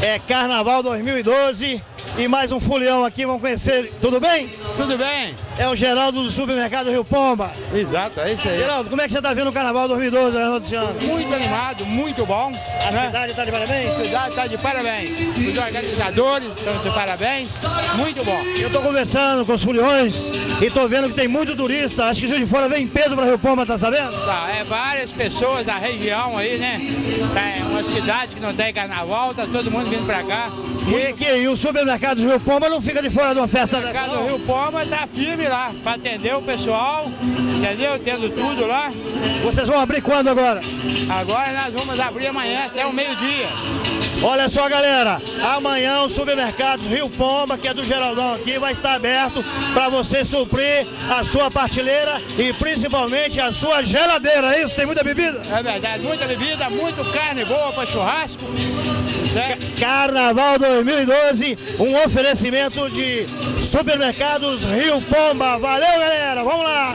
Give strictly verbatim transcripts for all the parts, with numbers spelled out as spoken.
É Carnaval dois mil e doze e mais um folião aqui, vamos conhecer. Tudo bem? Tudo bem. É o Geraldo do Supermercado Rio Pomba. Exato, é isso aí. Geraldo, como é que você está vendo o Carnaval dois mil e doze, Luciano? Muito animado, muito bom. A né? cidade está de parabéns? A cidade está de parabéns. Os organizadores estão de parabéns. Muito bom. Eu estou conversando com os foliões e estou vendo que tem muito turista. Acho que Juiz de Fora vem em Pedro para Rio Pomba, tá sabendo? Tá, é várias pessoas da região aí, né? É uma cidade que não tem carnaval, tá todo mundo vindo para cá. E, que, e o Supermercado Rio Pomba não fica de fora de uma festa dessa, O não? Rio Pomba tá firme lá, para atender o pessoal, entendeu? Tendo tudo lá. Vocês vão abrir quando agora? Agora nós vamos abrir amanhã até o meio-dia. Olha só, galera, amanhã o Supermercados Rio Pomba, que é do Geraldão aqui, vai estar aberto para você suprir a sua partilheira e principalmente a sua geladeira, é isso? Tem muita bebida? É verdade, muita bebida, muito carne boa para churrasco. Certo? Carnaval dois mil e doze, um oferecimento de Supermercados Rio Pomba. Valeu, galera, vamos lá!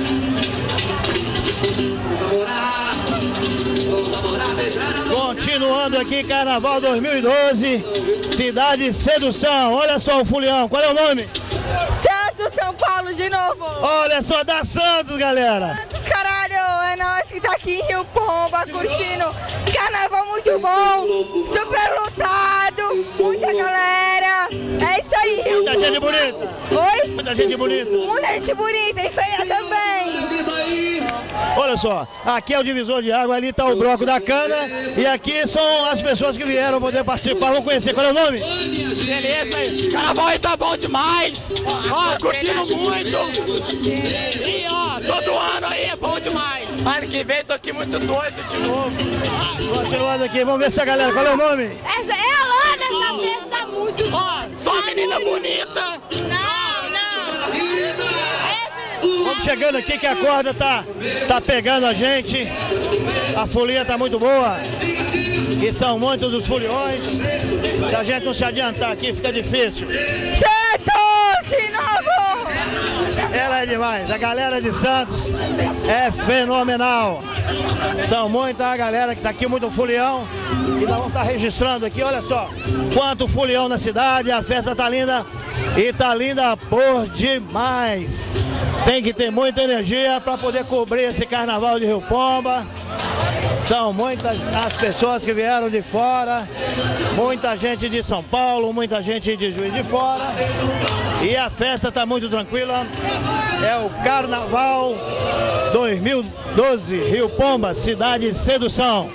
Continuando aqui, Carnaval dois mil e doze, Cidade Sedução. Olha só o folião, qual é o nome? Santos, São Paulo de novo. Olha só, da Santos, galera. Santos, caralho, é nós que tá aqui em Rio Pomba, curtindo. Carnaval muito bom, super lotado, muita galera. É isso aí, Rio Muita gente bonita. Oi? Muita gente bonita. Muita gente bonita e feia também. Olha só, aqui é o divisor de água, ali está o bloco da cana e aqui são as pessoas que vieram poder participar. Vamos conhecer, qual é o nome? Beleza, carnaval aí tá bom demais, ó, curtindo muito, e ó, todo ano aí é bom demais. Ano que vem tô aqui muito doido de novo. Continuando aqui, vamos ver se a galera, qual é o nome? Essa é a Lana, essa festa tá muito Ó, só uma menina bonita. Não, não. Vamos chegando aqui que a corda tá, tá pegando a gente, a folia tá muito boa, e são muitos os foliões, se a gente não se adiantar aqui fica difícil. Santos de novo. Ela é demais, a galera de Santos é fenomenal. São muita a galera que está aqui, muito folião. E nós vamos estar registrando aqui, olha só, quanto folião na cidade, a festa tá linda e tá linda por demais. Tem que ter muita energia para poder cobrir esse carnaval de Rio Pomba. São muitas as pessoas que vieram de fora, muita gente de São Paulo, muita gente de Juiz de Fora. E a festa está muito tranquila. É o Carnaval dois mil e doze, Rio Pomba, Cidade Sedução.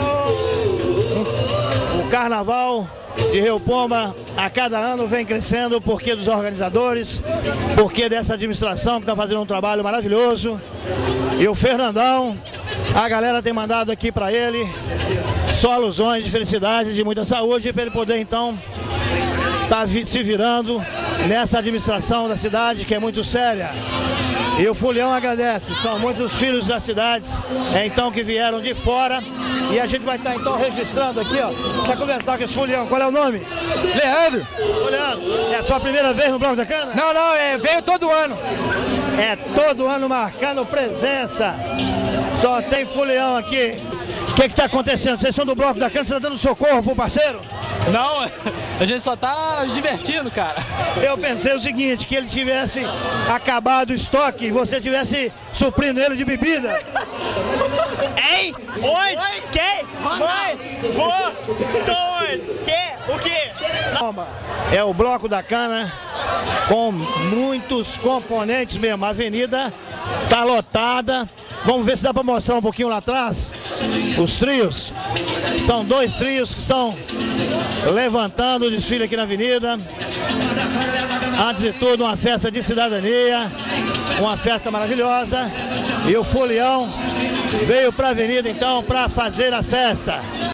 O Carnaval de Rio Pomba a cada ano vem crescendo porque dos organizadores, porque dessa administração que está fazendo um trabalho maravilhoso. E o Fernandão, a galera tem mandado aqui para ele só alusões de felicidade, de muita saúde, para ele poder então estar tá se virando nessa administração da cidade que é muito séria. E o folião agradece, são muitos filhos das cidades, é, então, que vieram de fora. E a gente vai estar então registrando aqui, ó, para conversar com esse folião. Qual é o nome? Leandro. Ô, Leandro, é a sua primeira vez no Bloco da Cana? Não, não, é, veio todo ano. É todo ano marcando presença. Só tem folião aqui. O que está acontecendo? Vocês estão do Bloco da Cana, você está dando socorro pro parceiro? Não, a gente só tá divertindo, cara. Eu pensei o seguinte, que ele tivesse acabado o estoque e você tivesse suprindo ele de bebida. Hein? Onde? Quem? Mãe? Vou? Dois? Que? O quê? É o Bloco da Cana com muitos componentes mesmo. A avenida tá lotada. Vamos ver se dá para mostrar um pouquinho lá atrás. Os trios. São dois trios que estão levantando o desfile aqui na avenida. Antes de tudo, uma festa de cidadania, uma festa maravilhosa. E o folião veio para a avenida então para fazer a festa.